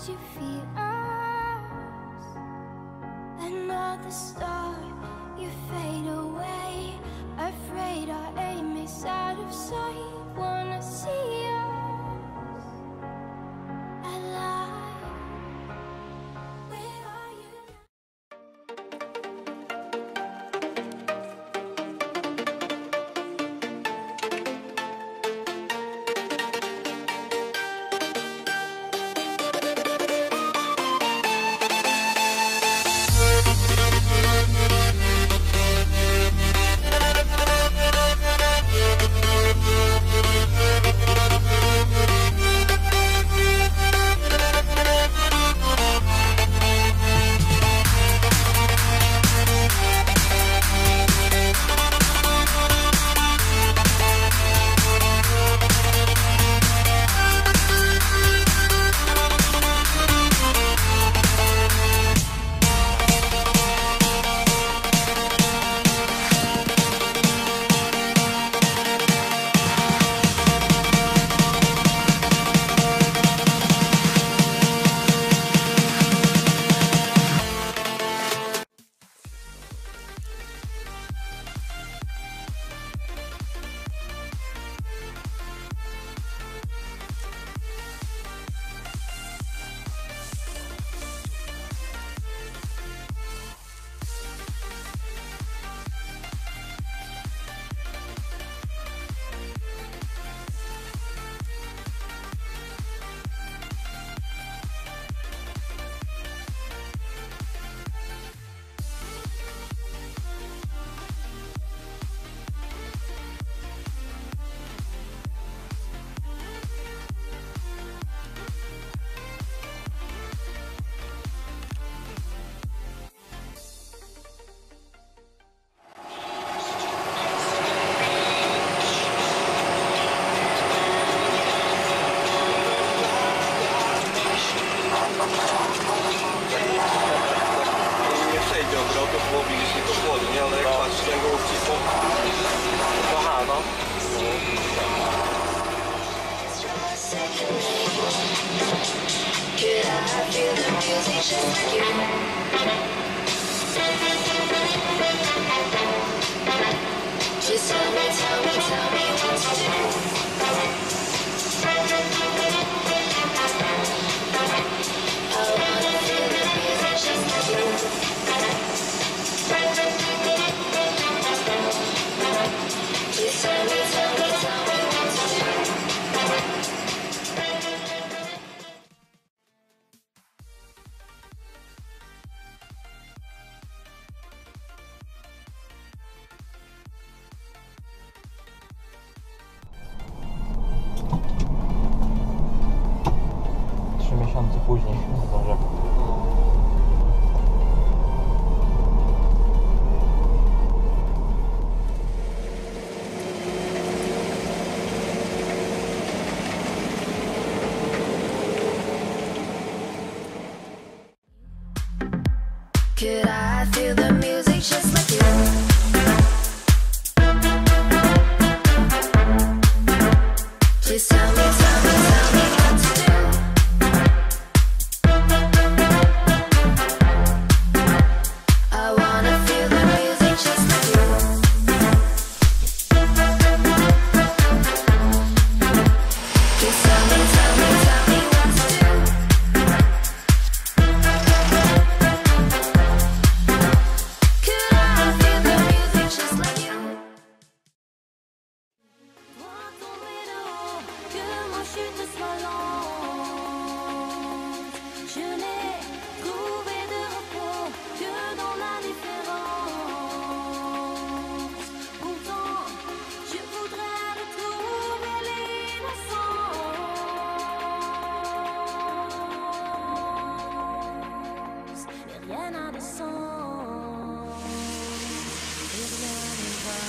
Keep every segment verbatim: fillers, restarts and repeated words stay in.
you feel us? Another star, you fade away. Afraid our aim is out of sight. Wanna see us alive. Where are you now? Bo widzisz, nie to chłodnie, ale jak patrzysz na jego ucisku, to aha, no. Just tell me, tell me, tell me what to do. I wanna feel the music just like you. Just tell me, tell me, tell me what to do. Trzy miesiące później zdążę. Could I feel the music just like you? Just tell me, tell me, tell me what to do. I wanna feel the music just like you. Just tell me, tell me, tell me what to do. Could I feel the music just like you? Vois tomber le haut, que ma chute soit lente. Je n'ai trouvé de repos que dans la différence. Pourtant, je voudrais retrouver l'innocence. Mais rien n'a de sens, et rien ne va.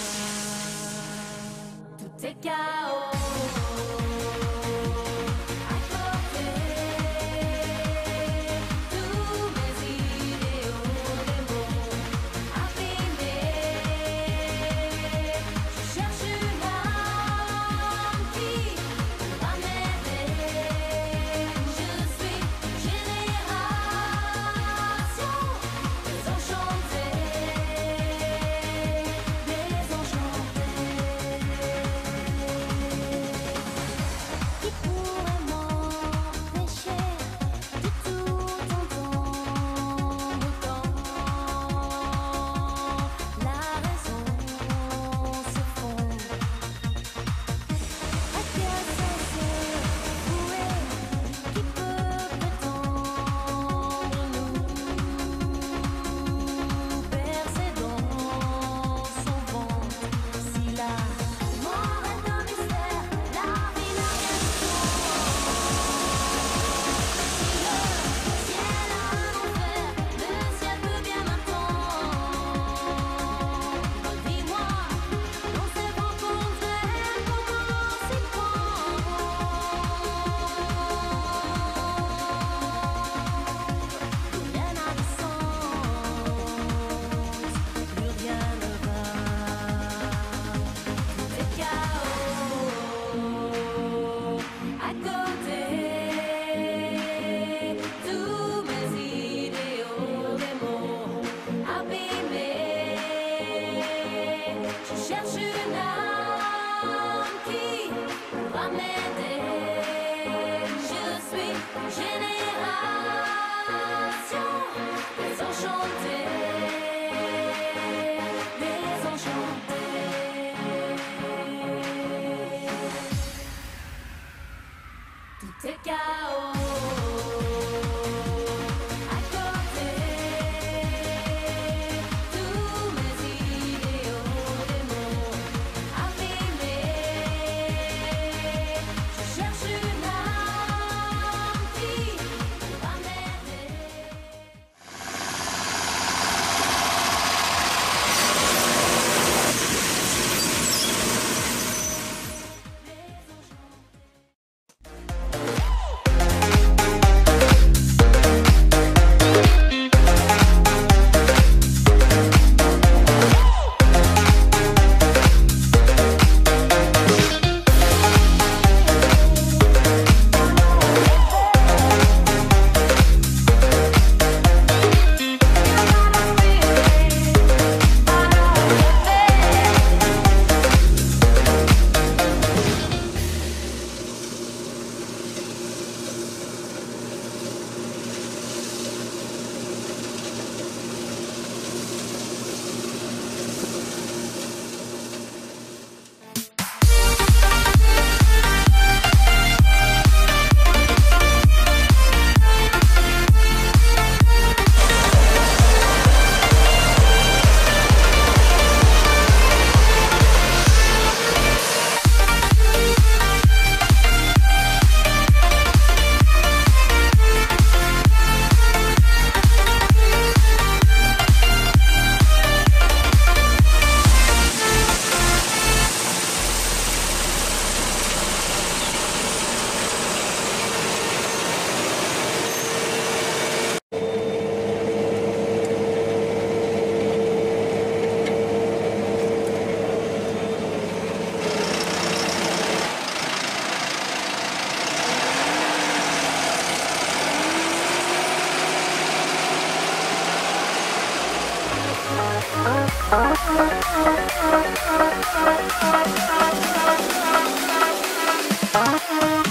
Tout est chaos. À côté, tous mes idéaux, des mots abîmés. Je cherche une âme qui pourra m'aider. Je suis gênée. va m'aider. Je suis une génération désenchantée, désenchantée. Tout est chaos. Thank you.